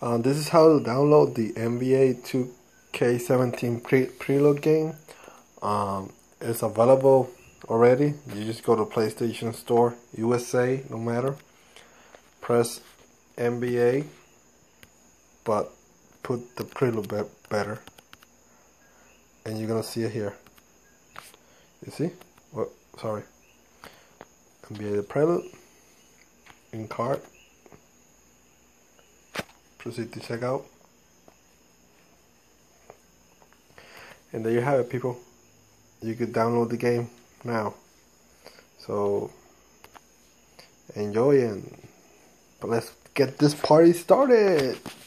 This is how to download the NBA 2K17 prelude game. It's available already. You just go to PlayStation Store USA, no matter. Press NBA, but put the prelude better, and you're gonna see it here. You see? What? Sorry. NBA the prelude in cart. Proceed to check out. And there you have it, people. You could download the game now. So enjoy, but let's get this party started.